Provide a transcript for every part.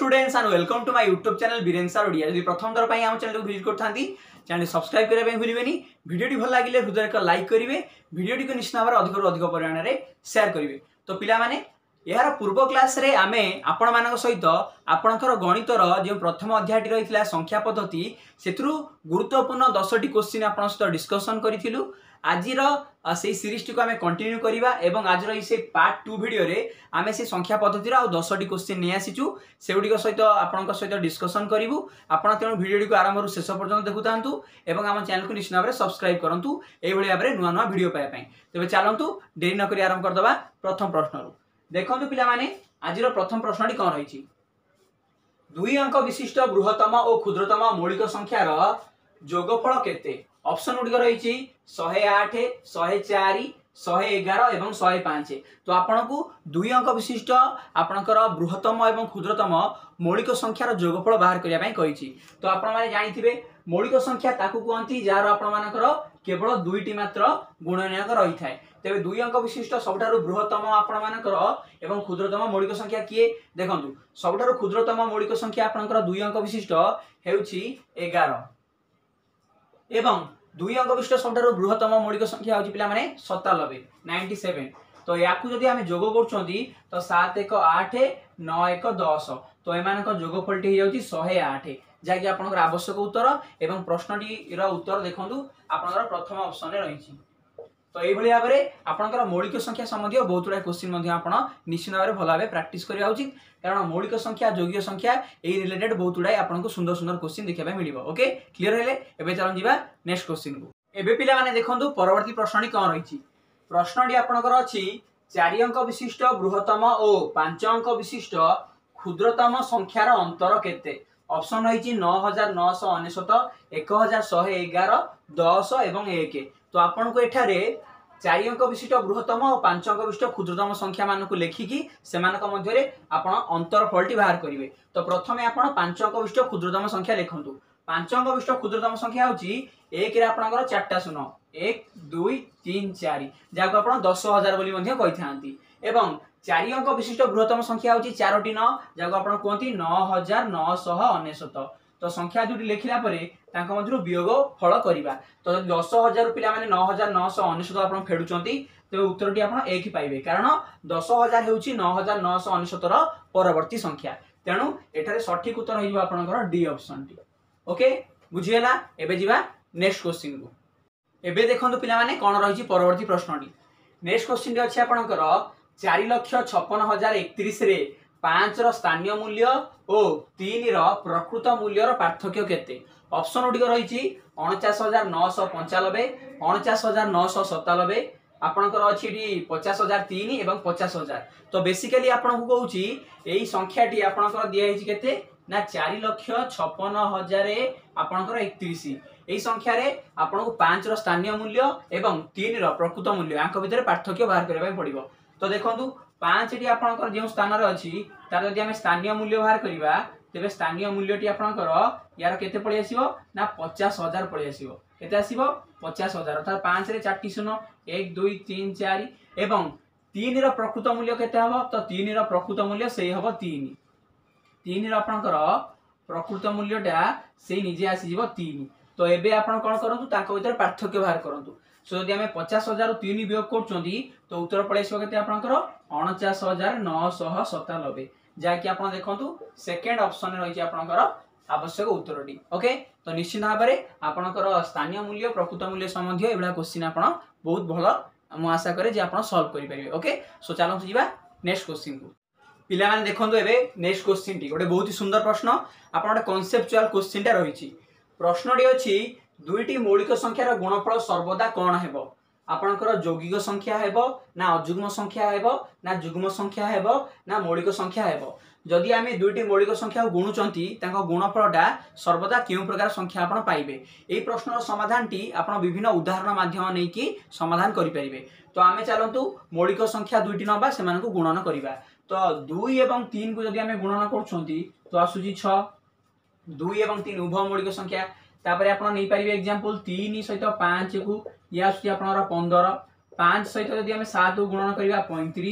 Students and welcome to my YouTube channel Biren sir Odia. यदि प्रथम थर पर आम चैनल को विजिट करथांती चैनल सब्सक्राइब करने भूलें। वीडियो भल लगे हृदय एक लाइक करेंगे, वीडियो को निश्चित भाव अधिक अधिक परिमाण में शेयर करेंगे। तो पिलामाने यार पूर्व क्लास रे आमे आपण मानक सहित आपणकर गणितर जो प्रथम अध्याय रही संख्या पद्धति से गुरुत्वपूर्ण 10टी क्वेश्चन आपण सहित डिस्कसन करूँ। आज से सीरीज टी को आम कंटिन्यू करवा एवं आज से पार्ट 2 वीडियो रे आमे से संख्या पद्धति 10टी क्वेश्चन नहीं आसीचु से सहित आपण सहित डिस्कसन करूँ। आपण तेणु वीडियो को आरंभ शेष पर्यंत देखु था एवं आम चैनल को निश्चित भाव में सब्सक्राइब करूँ ये भाव में नुआ नुआ वीडियो पाइबा। तेज चलतु देरी नक आरंभ करदे प्रथम प्रश्न। देखो पिलामाने आज प्रथम प्रश्नटी कौन रही 2 अंक विशिष्ट बृहत्तम और क्षुद्रतम मौलिक संख्यार जोगफल केते? ऑप्शन गुड़िक रही 108, 104, 111 एवं 105। तो आपन को 2 अंक विशिष्ट आपणकर बृहत्तम एवं क्षुद्रतम मौलिक संख्यार जोगफल बाहर करने कही। तो आपण मैंने जानी मौलिक संख्या ताकू कहती जार आपणकर केवल 2टी मात्र गुणनीयक रही है। तेज 2 अंक विशिष्ट सबुठारु बृहत्तम आपणकर एवं क्षुद्रतम मौलिक संख्या किए? देखंतु सबुठारु क्षुद्रतम मौलिक संख्या आपणकर 2 अंक विशिष्ट हेउछि 11 एवं 2 अंक विशिष्ट सबुठारु बृहत्तम मौलिक संख्या होछि पिला माने 97 तो याकू जदि आमे जोग करछंती तो 7 1 8 9 1 10 तो एमानक जोगफलटी हो जाउछि 108 जाकि आपनकर आवश्यक उत्तर एवं प्रश्नटी रो उत्तर देखंतु आपनकर प्रथम ऑप्शन रे रहिछि। तो ये भाव में आपंकर मौलिक संख्या संबंधी बहुत गुड़ा क्वेश्चन निश्चित भाव में भल भाव प्राक्टिस करवा उचित, कारण मौलिक संख्या जोग्य संख्या यही रिलेटेड बहुत गुड़ा आपको सुंदर सुंदर क्वेश्चन देखा मिल। ओके क्लियर है? एबे चलो जीवा नेक्स्ट क्वेश्चन को। एबे पिला माने देखंतु परवर्ती प्रश्नटी कौन रही। प्रश्नटी आपनकर अछि 4 अंक विशिष्ट बृहत्तम और 5 अंक विशिष्ट क्षुद्रतम संख्यार अंतर केते? ऑप्शन रही 9999, 1111, 10 एवं 1। तो आपन को एठारे 4 अंक विशिष्ट बृहत्तम और 5 अंक विशिष्ट क्षुद्रतम संख्या मान को लेखिकी सेमानक मध्यरे आपण अंतरफलटी बाहर करिवे। तो प्रथमे आपण 5 अंक विशिष्ट क्षुद्रतम संख्या लिखंतु। 5 अंक विशिष्ट क्षुद्रतम संख्या होची 1 रे आपणकर 4टा शून्य 1 2 3 4 जाको आपण 10000 बोली मध्ये कहिथांती एवं 4 अंक विशिष्ट बृहत्तम संख्या होची 4टी 9 जाको आपण कहंती 9999। तो संख्या दुटी लिखिला परे तांका मध्यरु वियोग फल करिबा। तो 10000 पिला माने 9999 आपण फेडुचंती तो उत्तरटी आपण 1 पाइबे, कारण 10000 हेउची 9999 रो परवर्ती संख्या। तेणु एठारे सठिक उत्तर होइबो आपनकर डी ऑप्शन टी। ओके बुझियला? एबे जीवा नेक्स्ट क्वेश्चन को। एबे देखंतु पिला माने कोन रहिची परवर्ती प्रश्नटी। नेक्स्ट क्वेश्चन रे अछि आपनकर 4,56,031 रे 5 रो स्थानीय मूल्य और 3 रो प्रकृत मूल्य रो पार्थक्य केते? ऑप्शन गुड़िक रही 49,995, 49,997 आपनकर अछि 50,003 एवं 50,000। तो बेसिकली आपन को कहूची एई संख्याटी आपनकर दिया हिची केते ना 4,56,000 आपनकर 31। एई संख्या रे आपन को 5 रो स्थानीय मूल्य एवं 3 रो प्रकृत मूल्य आंक भितर पार्थक्य बाहर करबा पड़िबो। तो देखंतु 5 टी आपनकर जे स्थान रे अछि तार जदि हम स्थानीय मूल्य बाहर करिबा तेबे स्थानीय मूल्यटी आपनकर यार केते पळि आसीबो ना 50,000 पळि आसीबो। केते आसीबो? 50,000। अर्थात 5 रे 4टी शून्य 1 2 3 4 एवं 3 रो प्रकृत मूल्य केते हबो? तो 3 रो प्रकृत मूल्य सेही हबो 3 रो आपनकर प्रकृत मूल्यटा सेही निजे आसी जिवो 3। तो एबे आपन कोन करंतु ताको भीतर पार्थक्य बाहर करंतु। सो यदि हमें 50,000 3 वियोग करछंती तो उत्तर पळि आसीबो केते आपनकर 49,997 जाकि आपण देखंतु सेकंड ऑप्शन रे रही आपनकर आवश्यक उत्तरटी। ओके तो निश्चित भाव में आपनकर स्थानीय मूल्य प्रकृत मूल्य संबंधी एबला क्वेश्चन आपण बहुत भलो मु आशा करे जे आपण सॉल्व करि परिबे। ओके सो चलो जीवा नेक्स्ट क्वेश्चन को। पिला माने देखंतु एबे नेक्स्ट क्वेश्चन टी गोटे बहुत ही सुंदर प्रश्न आपण गोटे कांसेप्चुअल क्वेश्चन टा रहिछि। प्रश्नटी अछि 2टी मौलिक संख्यार गुणफल सर्वदा कोन हेबो? आपनकर यौगिक संख्या हेबो ना अजुग्म संख्या हेबो ना जुग्म संख्या हेबो ना मौलिक संख्या हेबो? जदि आमे 2टी मौलिक संख्या गुणुचंती तांको गुणफलटा सर्वदा केउ प्रकार संख्या आपण पाइबे? एई प्रश्नर समाधान टी आपण विभिन्न उदाहरण माध्यम नै कि समाधान करि परिबे। तो आमे चलंतु मौलिक संख्या 2टी नबा सेमानकु गुणन करिबा। तो 2 एवं 3 को जदि आमे गुणन करछंती तो आसुची 6। 2 एवं 3 उभय मौलिक संख्या। तापरे आपण नै परिबे एग्जांपल 3 सहित 5 को या आसुची आपनर 15, 5 सहित जदि आमे 7 को गुणन करिबा 35,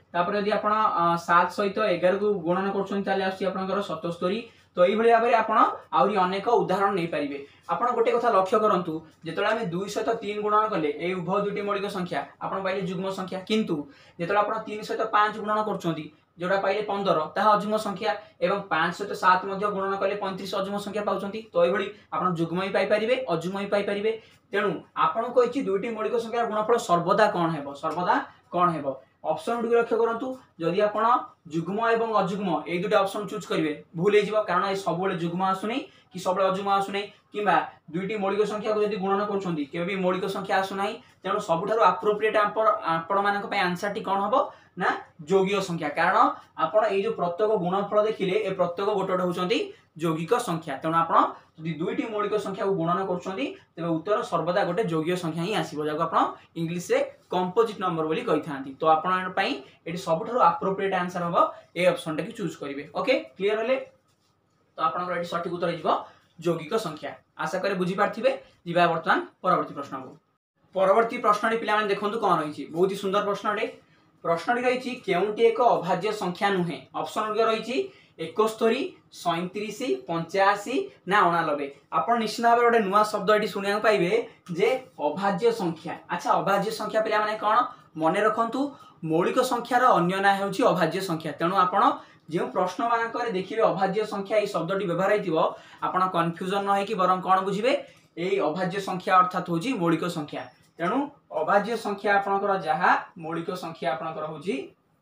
तापर यदि आपण 7 सहित 11 को गुणन करछन ताले आसी आपनकर 77। तो एई भली भाबरे आपण आउरी अनेक उदाहरण नै परिबे। आपण गोटे कथा लक्ष्य करंतु जेतले हम 2 सहित 3 गुणन कले ए उभय दुटी मौलिक संख्या आपण पाइले जुग्म संख्या, किंतु जेतले आपण 3 सहित 5 गुणन करछंती जोड़ा पाइले 15 ताहा अजुग्म संख्या एवं 5 सहित 7 मध्ये गुणन कले 35 अजुग्म संख्या पाउछंती। तो एई भली आपण जुग्म ही पाइ परिबे अजुग्म ही पाइ परिबे। तेणु आपण कहिछि दुईटी मौलिक संख्या गुणफल सर्वदा कोन हेबो, सर्वदा कोन हेबो। ऑप्शन गुडी लक्ष्य करंतु जदि आपण जुग्म एवं अजुग्म ए दुटा ऑप्शन चूज करिवे भूल हे जिवो, कारण ए सबले जुग्म आसुनै कि सबले अजुग्म आसुनै, किबा दुईटी मौलिक संख्या को जदि गुणन करछंती केबे भी मौलिक संख्या आसुनै। तेणु सबुठारु एप्रोप्रिएट आपण मानक पय आंसर टी कोन हबो ना जोगिक संख्या, कारण आपण ए जो प्रत्येक गुणफल देखिले ए प्रत्येक गोटे गोटे होचंती जोगिक संख्या। तेणु आपण जदि दुईटी मौलिक संख्या को गुणन करछंती तेबे उत्तर सर्वदा गोटे जोगिक संख्या ही आसीबो, जाको आपण इंग्लिश रे कंपोजिट नंबर बोली कहि थांती। तो आपण पई एटी सबुठारु एप्रोप्रिएट आंसर हबो ए ऑप्शन टा कि चूज करिवे। ओके क्लियर हले तो आपण एटी सठिक उत्तर हिजबो जोगिक संख्या। आशा करे बुझी पारथिबे। जिबा वर्तमान परवर्ती प्रश्न को। परवर्ती प्रश्नटी पिला माने देखंतु कोन रहिछि, बहुत ही सुंदर प्रश्नटे। प्रश्नटी रहिछि केउंटी एक अभाज्य संख्या नुहे। ऑप्शन गुड रहिछि 71, 37, 85 ना 89। आपण निश्चित भाबे गोटे नुवा शब्द एटी सुनिया पाइबे जे अभाज्य संख्या। अच्छा अभाज्य संख्या पिला माने कोन मने रखंतु, मौलिक संख्यार अन्य ना हेउछि अभाज्य संख्या। तेणु आपण जो प्रश्न मानक देखिए अभाज्य संख्या ये शब्दटी व्यवहार होइतिबो आपण कन्फ्यूजन न कि बरं कौन बुझे ये अभाज्य संख्या अर्थात होची मौलिक संख्या। तेणु अभाज्य संख्या आपणकर जहा मौलिक संख्या आपणकर होची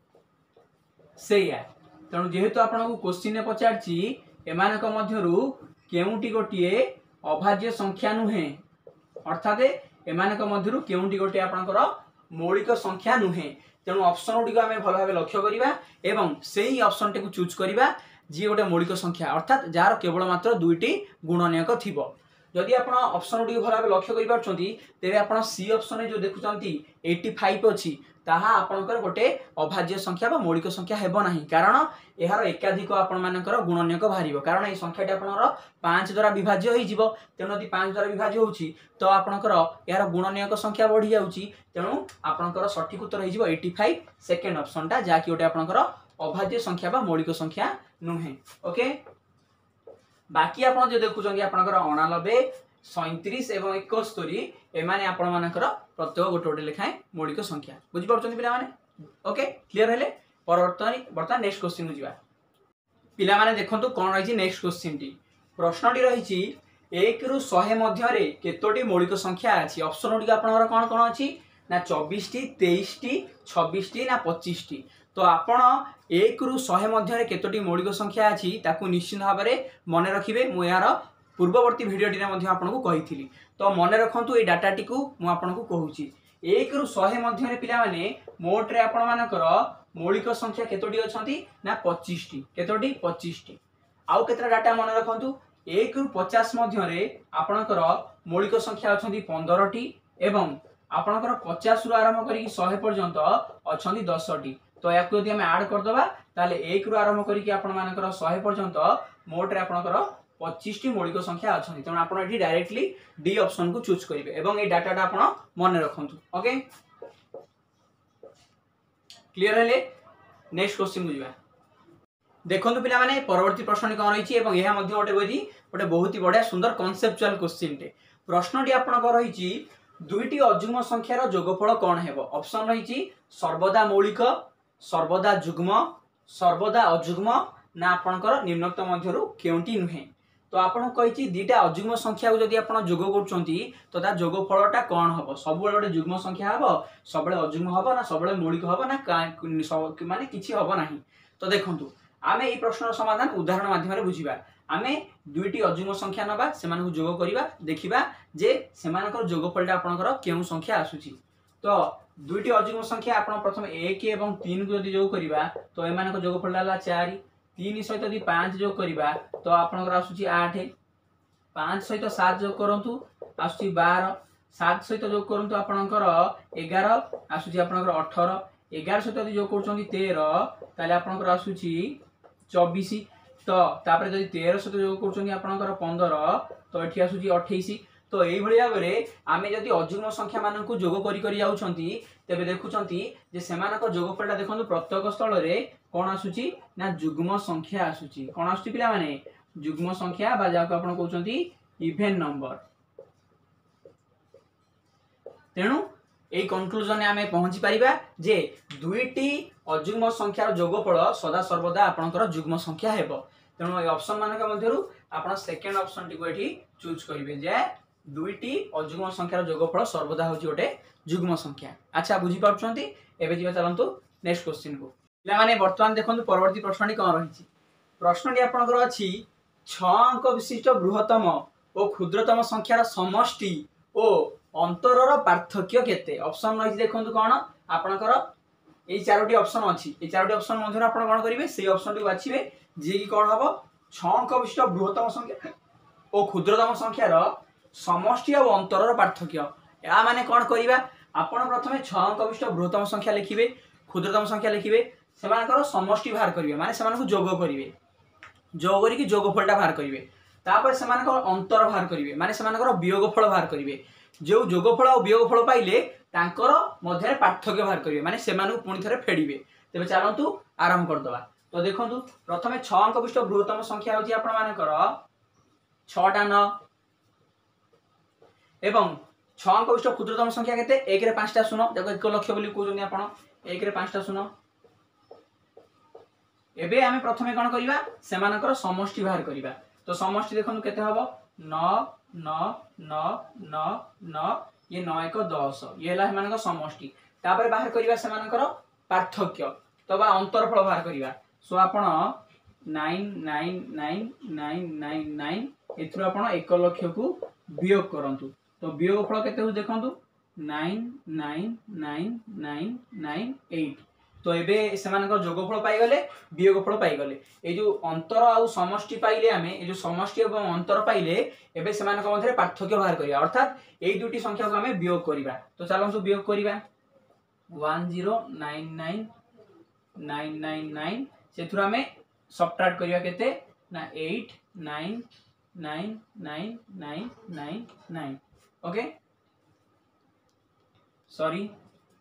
सेया। तेणु जेहेतु आपनको क्वेश्चन ने पचारछि एमानक मध्यरु केउंटी गोटिए अभाज्य संख्या नुहे, अर्थात एमानक मध्यरु केउंटी गोटे आपणकर मौलिक संख्या नुहे। तेणु ऑप्शन गुडी को आमे भल भाबे लक्ष्य करिबा एवं सेही ऑप्शन टे को चूज करिबा जी गोटे मौलिक संख्या अर्थात जार केवल मात्र दुईटी गुणनीयक थिबो। जदि आपण ऑप्शन गुडी भल भाबे लक्ष्य करि पारछंती तेबे आपण सी ऑप्शन जो देखुचंती 85 अछि ताहा आपनकर गोटे अभाज्य संख्या बा मौलिक संख्या हेबो नाही, कारण एहार एकाधिक आपण मानकर गुणनीयक बाहरिबो। कारण ए संख्याटी आपनर 5 द्वारा विभाज्य होई जिवो। तेणु यदि 5 द्वारा विभाज्य होउची तो आपनकर एहार गुणनीयक संख्या बढ़ी जाउची। तेणु आपनकर सठिक उत्तर होई जिवो 85 सेकंड ऑप्शन टा, जा कि गोटे आपनकर अभाज्य संख्या बा मौलिक संख्या नुहे। ओके बाकी आपण जे देखुचंती आपनकर 89, 37 एवं 71 एमाने आपण मानकर प्रत्येक गोटे गोटे लेखाएं मौलिक संख्या। बुझी पारछंती पिला माने? ओके क्लियर हेले वर्तमान नेक्स्ट क्वेश्चन जिवा। पिला माने देखंतु कोन रहिछि नेक्स्ट क्वेश्चन टी। प्रश्नटी रहिछि 1 रु 100 मध्य रे केतोटी मौलिक संख्या अछि। ऑप्शन गुडी आपनकर कोन कोन अछि ना 24 टी, 23 टी, 26 टी ना 25 टी। तो आपण 1 रु 100 मध्य रे केतोटी मौलिक संख्या अछि ताकू निश्चित भाव में मन रखिबे। मु यार पूर्ववर्ती वीडियो टी मध्ये आपनको कहिथिली, तो मन रखंतु ए डाटा टी को मु आपनको कहूची। 1 रु 100 मध्य रे पिला माने मोट रे आपण मानकर मौलिक संख्या केतोटी अछंती ना 25 टी। केतोटी 25 टी। आउ केतरा डाटा मन रखंतु 1 रु 50 मध्य रे आपणकर मौलिक संख्या अछंती 15 टी एवं आपणकर 50 रु आरंभ करी 100 पर्यंत अछंती 10 टी। तो याकु यदि हम ऐड कर दबा ताले 1 रु आरंभ करी कि आपण मानकर 100 पर्यंत मोट रे आपणकर 25 टी मौलिक संख्या अछंती। तेणु आपण एठी डायरेक्टली डी ऑप्शन को चूज करिवे एवं ए डाटाटा आपण मन रखंतु। ओके क्लियर हेले नेक्स्ट क्वेश्चन को जिवा। देखंतु पिला माने परवर्ती प्रश्न कोन रहिछि एवं एहा मध्ये गोटे बहुत ही बढ़िया सुंदर कॉन्सेप्चुअल क्वेश्चन टे। प्रश्नटी आपण को रहिछि दुईटी अजुग्म संख्यार जोगफल कोन हेबो। ऑप्शन रहिछि सर्वदा मौलिक, सर्वदा जुग्म, सर्वदा अजुग्म ना आपणकर निम्नोक्त मध्यरु केउंटी नुहे। तो आपण कहिछि दीटा अजुग्म संख्या को जदि आपण जोग करछंती तो ता जोगफलटा कोन हबो। सबले गोटे जुग्म संख्या हबो, सबले अजुग्म हबो ना सबले मौलिक हबो ना माने किछि हबो नाही। तो देखंतु आमे ए प्रश्नर समाधान उदाहरण माध्यम रे बुझिबा। आमे दुईटी अजुग्म संख्या नबा सेमानकु जोग करिबा, देखिबा जे सेमानकर जोगफलटा आपणकर केउ संख्या आसुची। तो दुईटी अजुग्म संख्या आपण प्रथम 1 एवं 3 को जदि जोग करिबा तो एमानकर जोगफलटा हला 4। 3 सहित यदि 5 जोग करिबा तो आपणकर आसुची 8। 5 सहित 7 जोग करंतु आसुची 12। 7 सहित जोग करंतु आपणकर 11 आसुची आपणकर 18। 11 सहित यदि जोग करछंती 13 ताले आपणकर आसुची 24। तो तापर जदि 13 सहित जोग करछंती आपणकर 15 तो एठी आसुची 28। तो यही भाव में आम जदि अजुग्म संख्या मानक जोग करी तेबे देखुंती जे सेमानक जोगफलटा देखो प्रत्येक स्थल में कौन आसूची ना जुग्म संख्या आसूची कौन आसूची पिला माने जुग्म संख्या बा जाको आपण कहउचंती इवेन नंबर। तेणु एई कंक्लूजन आमे पहुंची परिबा जे दुईटी अजुग्म संख्यार जोगफल सदा सर्वदा आपनकर जुग्म संख्या हेबो। तेणु ए ऑप्शन मानक मध्यरु आपण सेकंड ऑप्शन टी को एठी चूज करिवे जे दुईटी अजुग्म संख्यार जोगफल सर्वदा होची ओटे जुग्म संख्या। अच्छा बुझी पाउछंती एबे जिबा चलंतु नेक्स्ट क्वेश्चन को। पिला माने वर्तमान देखंतु परवर्ती प्रश्नटी कोन रहिछि। प्रश्नटी आपनकर अछि 6 अंक विशिष्ट बृहत्तम और क्षुद्रतम संख्यार समष्टि और अंतरर पार्थक्य केते। ऑप्शन रहिछि देखंतु कोन आपनकर ए चारोटी ऑप्शन अछि। ए चारोटी ऑप्शन मध्यरु आपण कोन करिवे सेही ऑप्शन टी बाछिबे जे कि कोन हबो 6 अंक विशिष्ट बृहत्तम संख्या और क्षुद्रतम संख्यार समष्टि और अंतरर पार्थक्य। या माने कोन करिबा आपण प्रथमे 6 अंक विशिष्ट बृहत्तम संख्या लिखिबे क्षुद्रतम संख्या लिखिबे सेमानकर समष्टि बाहर करिवे माने सेमानकु जोग करिवे जोग करी जोगफलटा बाहर करिवे तापर सेमानकर अंतर बाहर करिवे माने सेमानकर वियोगफल बाहर करिवे जो जोगफल और वियोगफल पाइले तांकर मध्य पार्थक्य बाहर करिवे माने सेमानकु पुणी थरे फेडिवे। तेबे चलंतु आरंभ कर दवा। तो देखंतु प्रथमे 6 अंक विशिष्ट बृहत्तम संख्या होची आपण मानकर 6 टा 9 एवं 6 अंक विशिष्ट क्षुद्रतम संख्या केते 1 रे 5 टा शून्य जको 1 लक्ष बोली कहउजनी आपण 1 रे 5 टा शून्य। एबे आमे प्रथमे कोन करिवा सेमानकर समष्टि बाहर करिवा। तो समष्टि देखनु केते हबो 9 9 9 9 9 ये 9 1 10 ये हला सेमानकर समष्टि तापर बाहर करिवा सेमानकर पार्थक्य तो बा अंतरफल बाहर करिवा। सो आपण 9 9 9 9 9 9 एथुर आपण 1 लक्ष को वियोग करंतु। तो वियोगफल केते हो देखंतु 9 9 9 9 9 8। तो एबे सेमानकर जोगफल पाई गले वियोगफल पाई गले ए जो अंतर आ समष्टि पाइले आमे ए जो समष्टि एवं अंतर पाइले एबे सेमानकर मध्य पार्थक्य बाहर करिया अर्थात एई दुटी संख्या को आमे वियोग करिवा। तो चलंसु वियोग करिवा 1099 999 सेथुर आमे सबट्रैक्ट करिया केते ना 8 9 9 9 9 9 9 ओके सॉरी।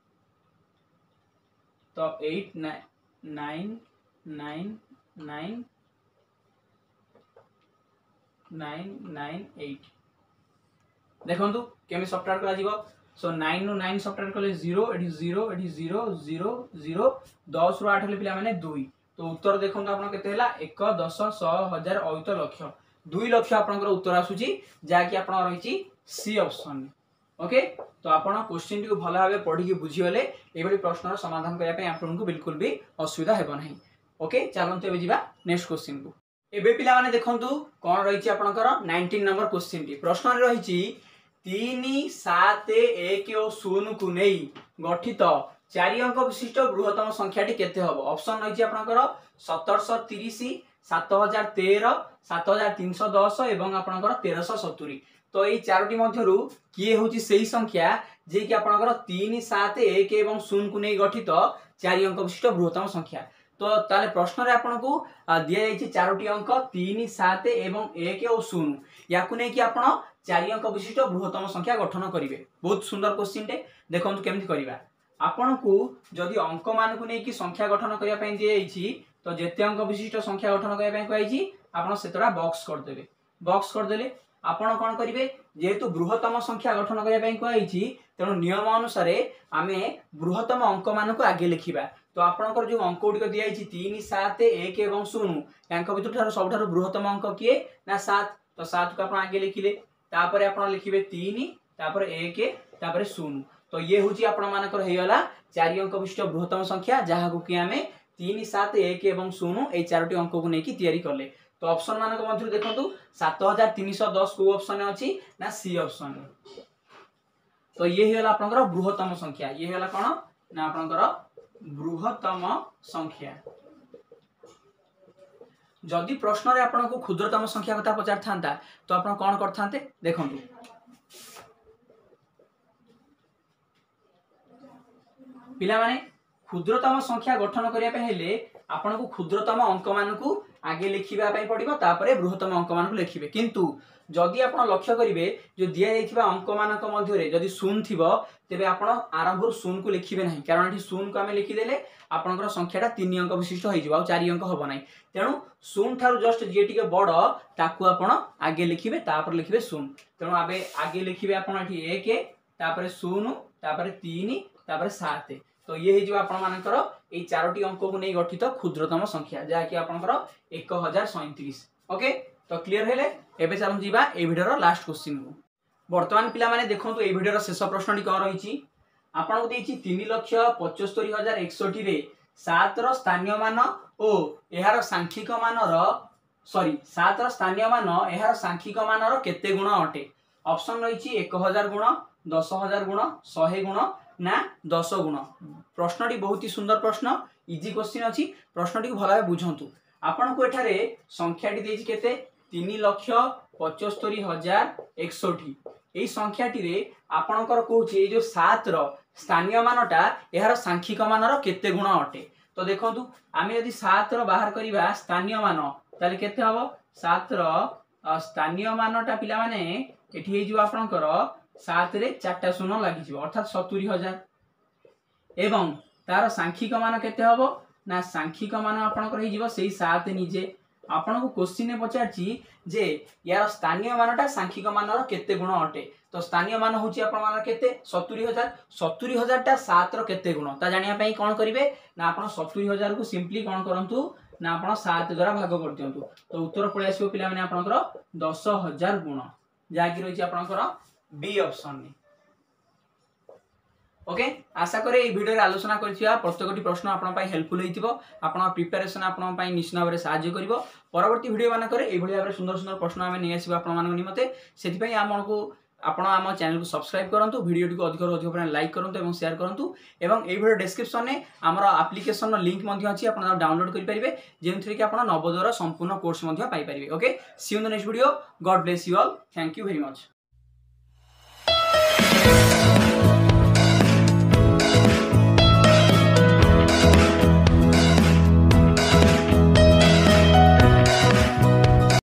तो 8 9 9 9 9 9 8 देखंतु केमे सबट्रैक्ट करा जीवो। सो 9 नु 9 सबट्रैक्ट कले 0 एठी 0 एठी 0 0 0 10 रु 8 ले पिला माने 2। तो उत्तर देखंतु आपण केते हला 1 10 100 1000 अयुत लक्ष 2 लक्ष आपनकर उत्तर आसुची जा कि आपण रहिची सी ऑप्शन। ओके तो आपण क्वेश्चन टी को भला भाबे पढी के बुझी गले एबडी प्रश्नर समाधान करिया पे आपन को बिल्कुल भी असुविधा हेबो नाही। ओके चलंतु एबे जिबा नेक्स्ट क्वेश्चन को। एबे पिला माने देखंतु कोन रहिची आपनकर 19 नंबर क्वेश्चन टी। प्रश्न रे रहिची 3 7 1 और 0 को नै गठित 4 अंक विशिष्ट बृहत्तम संख्या टी केते हबो। ऑप्शन रहिची आपनकर 1730 7013 7310 एवं आपनकर 1370। तो ये चारोटी मध्यरु किए होची सेही संख्या जे कि आपनकर 3 7 1 एवं 0 को नै गठित 4 अंक विशिष्ट बृहत्तम संख्या। तो ताले प्रश्न रे आपन को दिया जायछि चारोटी अंक 3 7 एवं 1 और 0 याकु नै कि आपन 4 अंक विशिष्ट बृहत्तम संख्या गठन करिवे। बहुत सुंदर क्वेश्चन टे देखंतु केमति करिवा। आपन को जदि अंक मान को नै कि संख्या गठन करिया पय दिया जायछि तो जेते अंक विशिष्ट संख्या गठन करिया पय कहैछि आपन सेतरा बॉक्स कर देबे। बॉक्स कर देले आपण कोन करिवे जेहेतु बृहत्तम संख्या गठन करिया पय कहैछि तेणु नियम अनुसार आमे बृहत्तम अंक मान को आगे लिखिबा। तो आपनकर जो अंक गुडी को दिया जायछि 3 7 1 एवं 0 यांक भितर सबठार बृहत्तम अंक किए ना 7। तो 7 को आपण आगे लिखिले तापर आपण लिखिबे 3 तापर 1 तापर 0। तो ये होची आपण मानकर हेयला 4 अंक विशिष्ट बृहत्तम संख्या जहा को कि आमे 3 7 1 एवं 0 ए चारोटी अंक को नेकी तयारी करले। तो ऑप्शन मानक मध्य देखंतु 7310 को ऑप्शन अछि ना सी ऑप्शन। तो ये हेला आपनकर बृहत्तम संख्या ये हेला कोन ना आपनकर बृहत्तम संख्या। जदि प्रश्न रे आपन को क्षुद्रतम संख्या कथा पचार थांता तो आपन कोन करथांते देखंतु। पिला माने क्षुद्रतम संख्या गठन करिया पे हेले आपन को क्षुद्रतम अंक मान को आगे लिखा पड़ो तापर बृहत्तम अंक मान लिखिए किंतु जदि आप लक्ष्य करेंगे जो दि जाइए अंक मान मध्य जदि शून्य थी तेज आप आरंभ शून्य को लिखे ना कारण ये शून्य को आम लिखिदेले आपंकर संख्याटा 3 अंक विशिष्ट हो 4 अंक हम ना तेणु शून्य ठार जस्ट जी टे बड़ ताकू आप आगे लिखिए तापर लिखिए शून्य तेणु आगे लिखिए आप एक तापर शून्य तापर 3 तापर 7 तो ये होकर ये 4टी अंक को नहीं गठित क्षुद्रतम संख्या जहाँकि आपंकर 1037 ओके तो क्लीयर है एबे चलू जीवा ए भिडियोर लास्ट क्वेश्चन को वर्तमान पिला माने देखंतु ए भिडियोर शेष प्रश्नटी कौन रही आपन को देछि 3,75,161 रे 7 रो स्थानीय मान और एहार सांख्यिक मानर सॉरी 7 रो स्थानीय मान एहार सांख्यिक मानर केते गुण अटे ऑप्शन रही 1000 गुण 10,000 गुण 100 गुण ना 10 गुण प्रश्नटी बहुत ही सुंदर प्रश्न इजी क्वेश्चन अच्छी प्रश्नटी को भल बुझंतु आपन को एठारे संख्याटी देछि केते 3,75,161 यही संख्याटी रे आपणकर कहूँ जो 7 रो स्थानीय मानटा यार सांख्यिक मानर केते गुण अटे तो देखंतु आमे यदि 7 रो बाहर करिबा स्थानीय मान ताले केते हबो 7 रो स्थानीय मानटा पिला माने एठी हे जो आपणकर 7 रे 4टा शून्य लागि जिवो अर्थात 70,000 एवं तार सांख्यिक मान केते हबो ना सांख्यिक मान आपणकर हे जिवो सेही 7 निजे आपन को क्वेश्चन में पचारछि जे यार स्थानीय मानटा सांख्यिक मानर केते गुण अटे तो स्थानीय मान होची आपन मान केते 70,000 टा 7 रो केते गुण ता जानिया पई कोन करिवे ना आपन 70,000 को सिंपली कोन करंतु ना आपन 7 द्वारा भाग कर दियंतु तो उत्तर पळे आसीबो पिला माने आपनकर 10,000 गुण जाकी रहिछि आपनकर बी ऑप्शन ने ओके आशा करे ये वीडियो आलोचना करथिया प्रत्येकटी प्रश्न आपन पई हेल्पफुल हेतिबो आपन प्रिपरेशन आपन पई निश्चित भाव सहाय्य करिवो परवर्ती वीडियो माने करे एभली भाव सुंदर सुंदर प्रश्न आमे नै आसीबो आपन मान निमते सेति पई हमनको आपण आम चैनल को सब्सक्राइब करंतु वीडियो को अधिक अधिक लाइक करंतु एवं शेयर करंतु एवं ए वीडियो डिस्क्रिप्शन में हमर एप्लिकेशन लिंक मध्ये अछि आपण डाउनलोड करि परिबे जेंथि कि आपण नवोदयर संपूर्ण कोर्स मध्ये पाई परिबे okay see you in the next video God bless you all thank you very much.